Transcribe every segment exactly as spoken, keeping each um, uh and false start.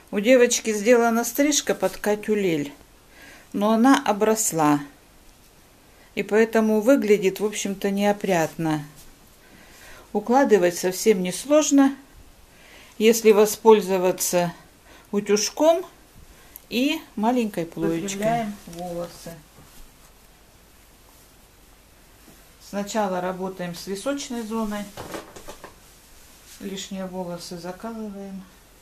У девочки сделана стрижка под Катю Лель, но она обросла. И поэтому выглядит, в общем-то, неопрятно. Укладывать совсем несложно, если воспользоваться утюжком и маленькой плоечкой. Выпрямляем волосы. Сначала работаем с височной зоной. Лишние волосы закалываем.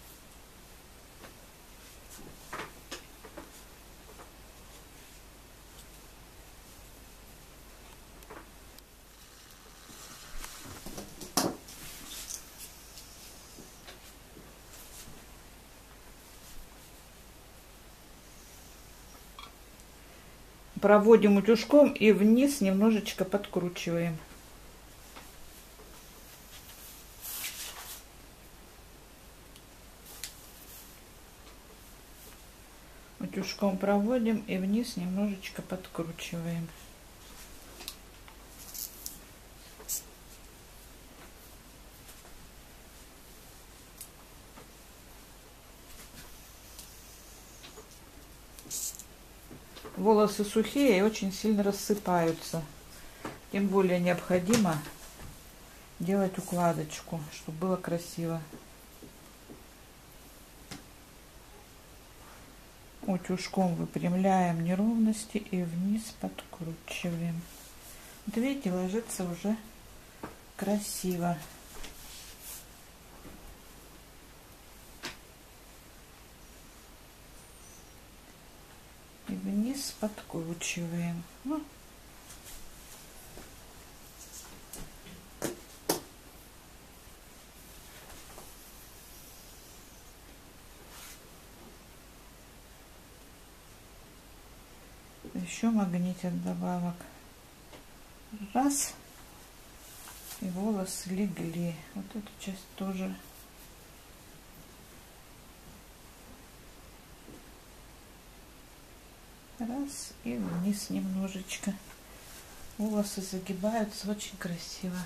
Проводим утюжком и вниз немножечко подкручиваем. Утюжком проводим и вниз немножечко подкручиваем. Волосы сухие и очень сильно рассыпаются. Тем более необходимо делать укладочку, чтобы было красиво. Утюжком выпрямляем неровности и вниз подкручиваем. Вот видите, ложится уже красиво. И вниз подкручиваем. Ну. Еще магнитят добавок. Раз. И волосы легли. Вот эту часть тоже. Раз. И вниз немножечко. Волосы загибаются очень красиво.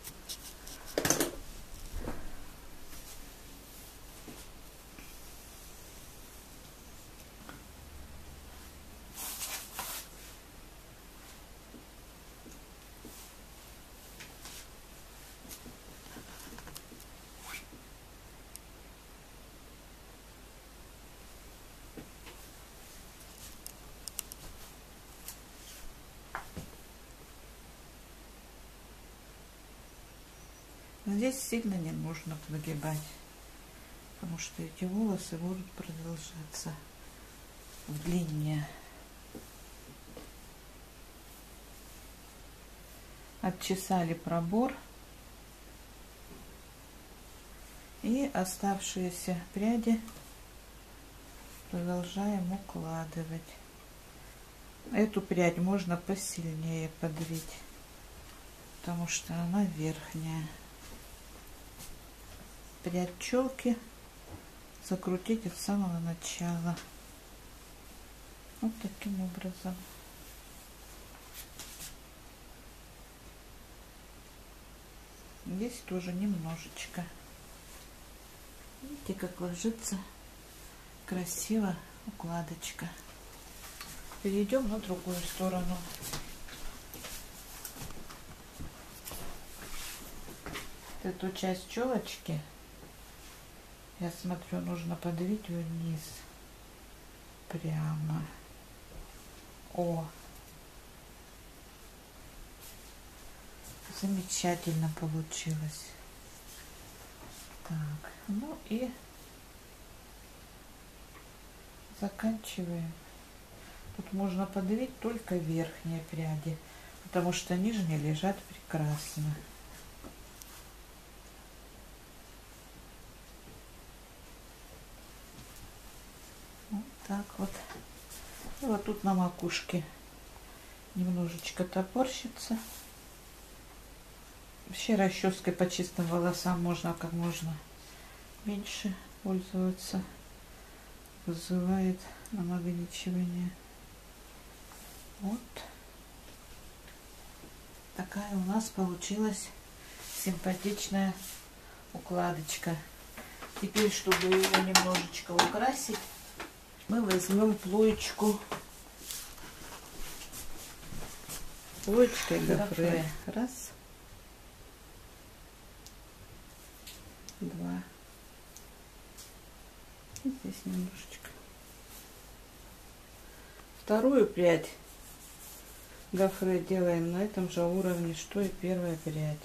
Здесь сильно не нужно нагибать, потому что эти волосы будут продолжаться в длине. Отчесали пробор и оставшиеся пряди продолжаем укладывать. Эту прядь можно посильнее подвить, потому что она верхняя. Прядь челки закрутить от самого начала. Вот таким образом. Здесь тоже немножечко. Видите, как ложится красиво укладочка. Перейдем на другую сторону. Эту часть челочки, я смотрю, нужно подвить вниз. Прямо. О! Замечательно получилось. Так, ну и заканчиваем. Тут можно подвить только верхние пряди, потому что нижние лежат прекрасно. Вот так вот. И вот тут на макушке немножечко топорщится. Вообще расческой по чистым волосам можно как можно меньше пользоваться. Вызывает намагничивание. Вот такая у нас получилась симпатичная укладочка. Теперь, чтобы ее немножечко украсить, мы возьмем плоечку. Плоечкой гофре. Раз. Два. И здесь немножечко. Вторую прядь гофре делаем на этом же уровне, что и первая прядь.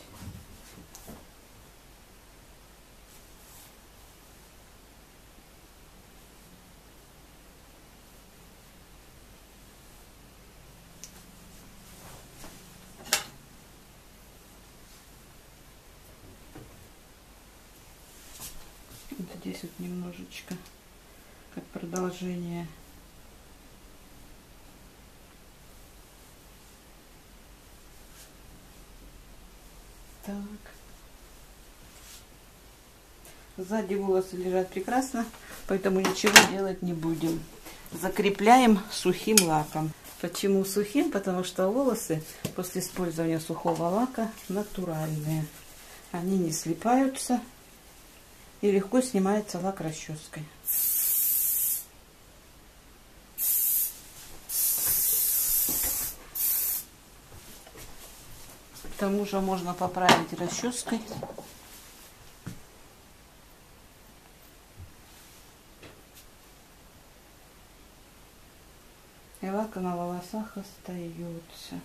Вот здесь вот немножечко, как продолжение. Так. Сзади волосы лежат прекрасно, поэтому ничего делать не будем. Закрепляем сухим лаком. Почему сухим? Потому что волосы после использования сухого лака натуральные. Они не слипаются и легко снимается лак расческой. К тому же можно поправить расческой. И лак на волосах остается.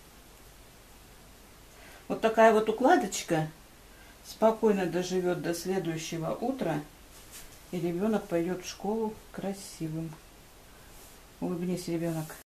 Вот такая вот укладочка спокойно доживет до следующего утра, и ребенок пойдет в школу красивым. Улыбнись, ребенок.